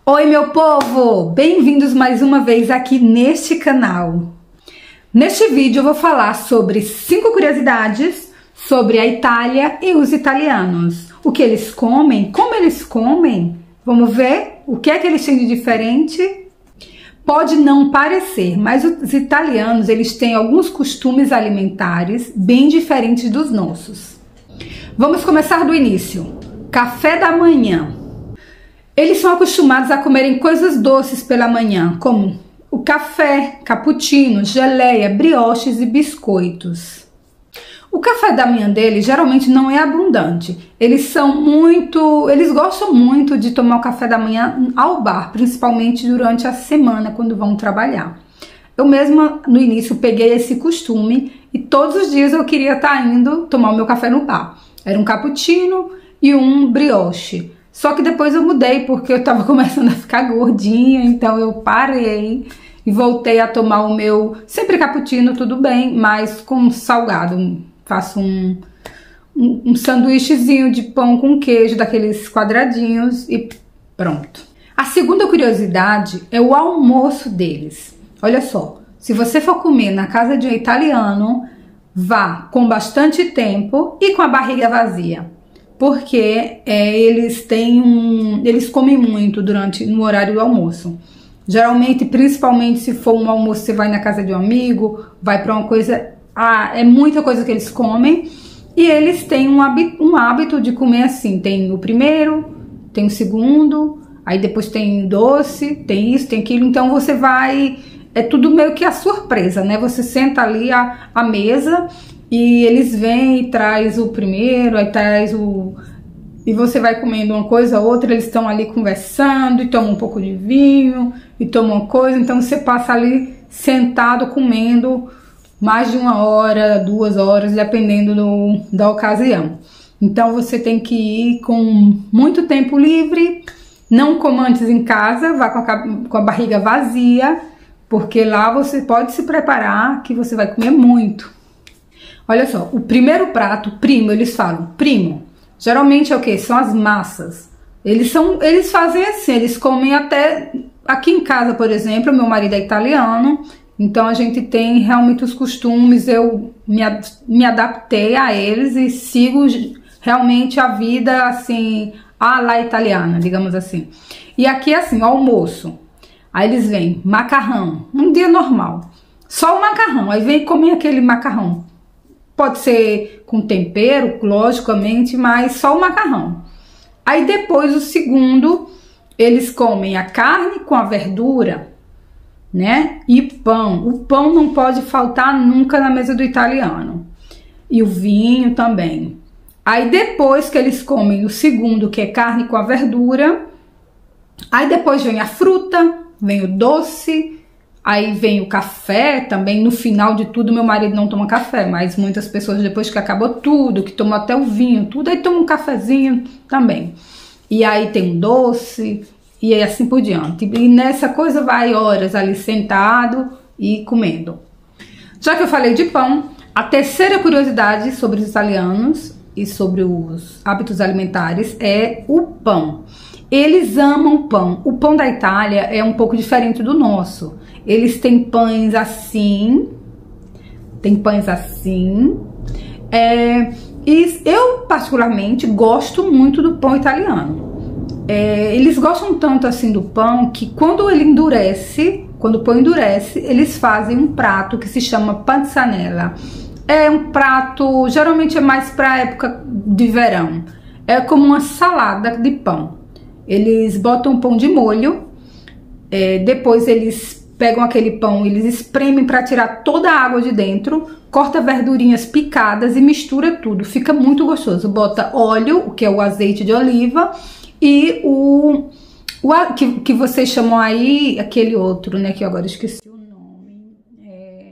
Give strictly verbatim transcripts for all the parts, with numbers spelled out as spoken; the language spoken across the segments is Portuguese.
Oi, meu povo! Bem-vindos mais uma vez aqui neste canal. Neste vídeo eu vou falar sobre cinco curiosidades sobre a Itália e os italianos. O que eles comem, como eles comem, vamos ver o que é que eles têm de diferente. Pode não parecer, mas os italianos eles têm alguns costumes alimentares bem diferentes dos nossos. Vamos começar do início. Café da manhã. Eles são acostumados a comerem coisas doces pela manhã, como o café, cappuccino, geleia, brioches e biscoitos. O café da manhã deles geralmente não é abundante. Eles são muito, eles gostam muito de tomar o café da manhã ao bar, principalmente durante a semana quando vão trabalhar. Eu mesma no início peguei esse costume e todos os dias eu queria estar indo tomar o meu café no bar. Era um cappuccino e um brioche. Só que depois eu mudei porque eu tava começando a ficar gordinha, então eu parei e voltei a tomar o meu, sempre cappuccino, tudo bem, mas com salgado. Faço um, um, um sanduíchezinho de pão com queijo, daqueles quadradinhos e pronto. A segunda curiosidade é o almoço deles. Olha só, se você for comer na casa de um italiano, vá com bastante tempo e com a barriga vazia. Porque é, eles têm um, eles comem muito durante no horário do almoço. Geralmente, principalmente se for um almoço, você vai na casa de um amigo, vai para uma coisa, ah, é muita coisa que eles comem. E eles têm um hábito, um hábito de comer assim, tem o primeiro, tem o segundo, aí depois tem doce, tem isso, tem aquilo. Então você vai, é tudo meio que a surpresa, né? Você senta ali à, à mesa e eles vêm e traz o primeiro, aí traz o... E você vai comendo uma coisa, outra, eles estão ali conversando, e tomam um pouco de vinho, e tomam uma coisa, então você passa ali sentado comendo mais de uma hora, duas horas, dependendo do, da ocasião. Então você tem que ir com muito tempo livre, não coma antes em casa, vá com a, com a barriga vazia, porque lá você pode se preparar que você vai comer muito. Olha só, o primeiro prato, primo, eles falam, primo, geralmente é o que? São as massas. Eles, são, eles fazem assim, eles comem até, aqui em casa, por exemplo, meu marido é italiano, então a gente tem realmente os costumes, eu me, me adaptei a eles e sigo realmente a vida, assim, à la italiana, digamos assim. E aqui é assim, almoço, aí eles vêm macarrão, um dia normal, só o macarrão, aí vem comer aquele macarrão. Pode ser com tempero, logicamente, mas só o macarrão. Aí depois, o segundo, eles comem a carne com a verdura, né? E pão. O pão não pode faltar nunca na mesa do italiano. E o vinho também. Aí depois que eles comem o segundo, que é carne com a verdura, aí depois vem a fruta, vem o doce. Aí vem o café também, no final de tudo meu marido não toma café, mas muitas pessoas depois que acabou tudo, que tomam até o vinho, tudo, aí toma um cafezinho também. E aí tem um doce e assim por diante. E nessa coisa vai horas ali sentado e comendo. Já que eu falei de pão, a terceira curiosidade sobre os italianos e sobre os hábitos alimentares é o pão. Eles amam pão. O pão da Itália é um pouco diferente do nosso. Eles têm pães assim, tem pães assim, é, e eu particularmente gosto muito do pão italiano. É, eles gostam tanto assim do pão que quando ele endurece, quando o pão endurece, eles fazem um prato que se chama panzanella. É um prato, geralmente é mais para época de verão, é como uma salada de pão. Eles botam o pão de molho, é, depois eles pegam aquele pão, eles espremem para tirar toda a água de dentro, corta verdurinhas picadas e mistura tudo. Fica muito gostoso. Bota óleo, que é o azeite de oliva, e o, o que, que vocês chamam aí, aquele outro, né, que eu agora esqueci o nome. É,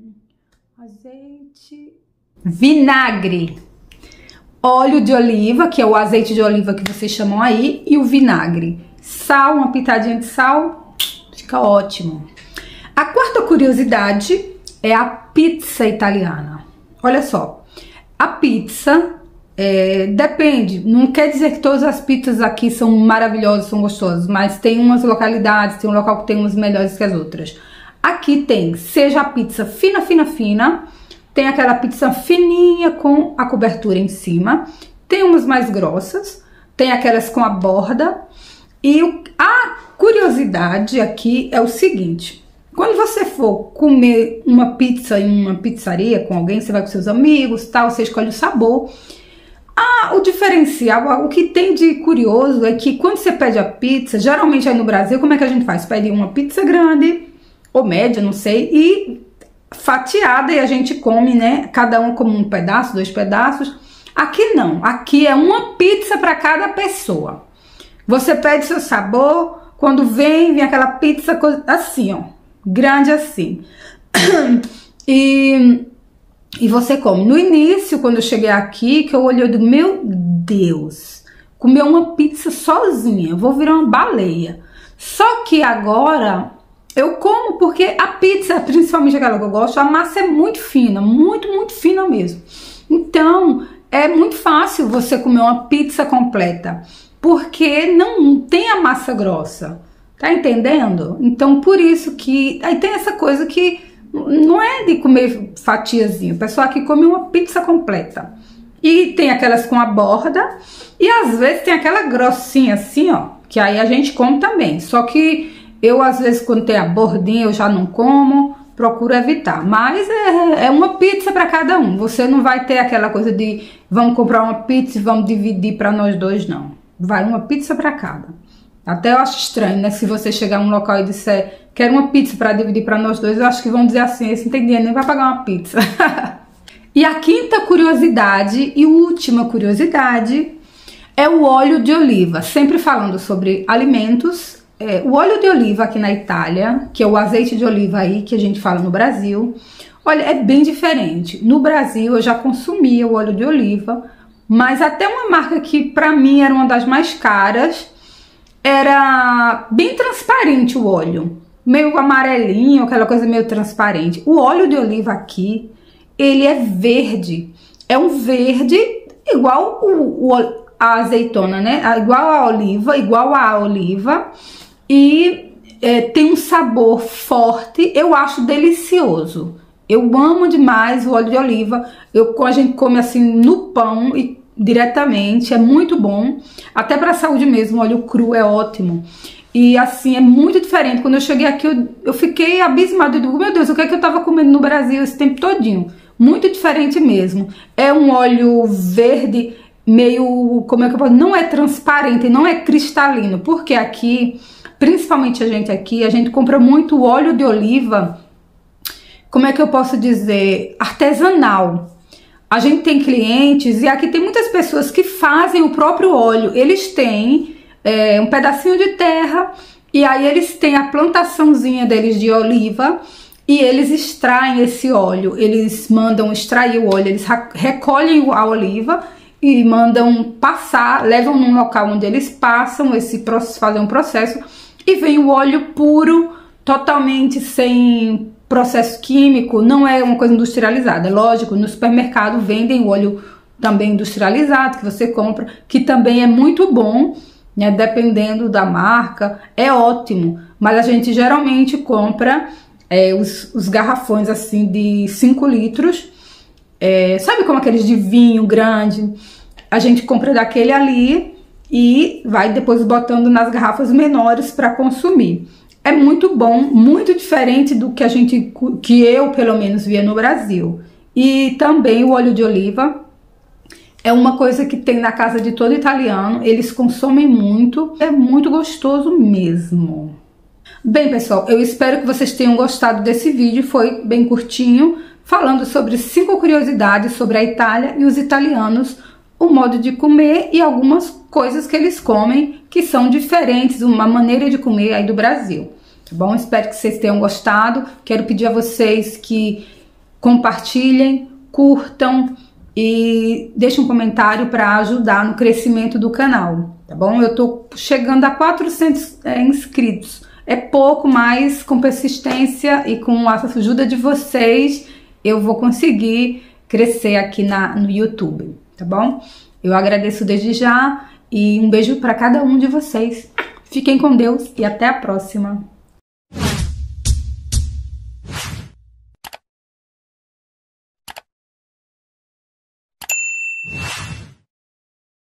azeite... Vinagre. Óleo de oliva, que é o azeite de oliva que vocês chamam aí, e o vinagre. Sal, uma pitadinha de sal, fica ótimo. A quarta curiosidade é a pizza italiana. Olha só, a pizza É, depende, não quer dizer que todas as pizzas aqui são maravilhosas, são gostosas, mas tem umas localidades, tem um local que tem umas melhores que as outras. Aqui tem, seja a pizza fina, fina, fina, tem aquela pizza fininha com a cobertura em cima, tem umas mais grossas, tem aquelas com a borda. E a curiosidade aqui é o seguinte: quando você for comer uma pizza em uma pizzaria com alguém, você vai com seus amigos, tal, você escolhe o sabor. Ah, o diferencial, o que tem de curioso é que quando você pede a pizza, geralmente aí no Brasil, como é que a gente faz? Pede uma pizza grande ou média, não sei, e fatiada, e a gente come, né? Cada um come um pedaço, dois pedaços. Aqui não, aqui é uma pizza para cada pessoa. Você pede seu sabor, quando vem, vem aquela pizza assim, ó, grande assim. E, e você come. No início, quando eu cheguei aqui, que eu olhei do meu Deus, comer uma pizza sozinha, eu vou virar uma baleia. Só que agora eu como porque a pizza, principalmente aquela que eu gosto, a massa é muito fina, muito, muito fina mesmo. Então, é muito fácil você comer uma pizza completa, porque não tem a massa grossa, tá entendendo? Então, por isso que... Aí tem essa coisa que não é de comer fatiazinho, o pessoal aqui come uma pizza completa. E tem aquelas com a borda, e às vezes tem aquela grossinha assim, ó, que aí a gente come também. Só que eu, às vezes, quando tem a bordinha, eu já não como, procuro evitar. Mas é, é uma pizza para cada um. Você não vai ter aquela coisa de vamos comprar uma pizza e vamos dividir para nós dois, não. Vai uma pizza para cada. Até eu acho estranho, né? Se você chegar a um local e disser quero uma pizza para dividir para nós dois, eu acho que vão dizer assim, esse não tem dinheiro, nem vai pagar uma pizza. E a quinta curiosidade e última curiosidade é o óleo de oliva. Sempre falando sobre alimentos. É, o óleo de oliva aqui na Itália, que é o azeite de oliva aí que a gente fala no Brasil, olha, é bem diferente. No Brasil eu já consumia o óleo de oliva, mas até uma marca que pra mim era uma das mais caras, era bem transparente o óleo, meio amarelinho, aquela coisa meio transparente. O óleo de oliva aqui, ele é verde, é um verde igual o, o, a azeitona, né? Igual a oliva, igual a oliva. E é, tem um sabor forte, eu acho delicioso. Eu amo demais o óleo de oliva. Eu, a gente come assim no pão e diretamente, é muito bom. Até para a saúde mesmo, o óleo cru é ótimo. E assim, é muito diferente. Quando eu cheguei aqui, eu, eu fiquei abismada. Eu digo, meu Deus, o que é que eu tava comendo no Brasil esse tempo todinho? Muito diferente mesmo. É um óleo verde, meio, como é que eu posso... Não é transparente, não é cristalino. Porque aqui... Principalmente a gente aqui, a gente compra muito óleo de oliva, como é que eu posso dizer, artesanal. A gente tem clientes e aqui tem muitas pessoas que fazem o próprio óleo. Eles têm é, um pedacinho de terra e aí eles têm a plantaçãozinha deles de oliva e eles extraem esse óleo. Eles mandam extrair o óleo, eles recolhem a oliva e mandam passar, levam num local onde eles passam esse processo, fazem um processo. E vem o óleo puro, totalmente sem processo químico, não é uma coisa industrializada. Lógico, no supermercado vendem o óleo também industrializado, que você compra, que também é muito bom, né? Dependendo da marca, é ótimo. Mas a gente geralmente compra é, os, os garrafões assim de cinco litros, é, sabe como aqueles de vinho grande? A gente compra daquele ali e vai depois botando nas garrafas menores para consumir. É muito bom, muito diferente do que a gente, que eu pelo menos via no Brasil. E também o óleo de oliva é uma coisa que tem na casa de todo italiano, eles consomem muito, é muito gostoso mesmo. Bem, pessoal, eu espero que vocês tenham gostado desse vídeo, foi bem curtinho, falando sobre cinco curiosidades sobre a Itália e os italianos, o modo de comer e algumas coisas que eles comem que são diferentes, uma maneira de comer aí do Brasil, tá bom? Espero que vocês tenham gostado, quero pedir a vocês que compartilhem, curtam e deixem um comentário para ajudar no crescimento do canal, tá bom? Eu tô chegando a quatrocentos é, inscritos, é pouco, mas com persistência e com a ajuda de vocês eu vou conseguir crescer aqui na, no YouTube. Tá bom? Eu agradeço desde já e um beijo para cada um de vocês. Fiquem com Deus e até a próxima.